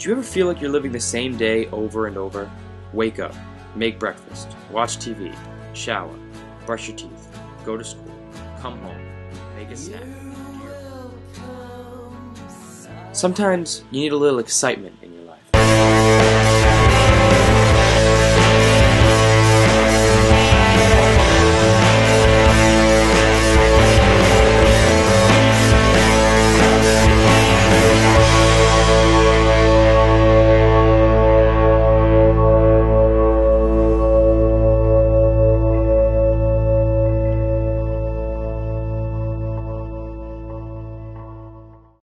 Do you ever feel like you're living the same day over and over? Wake up, make breakfast, watch TV, shower, brush your teeth, go to school, come home, make a snack. Sometimes you need a little excitement in your life.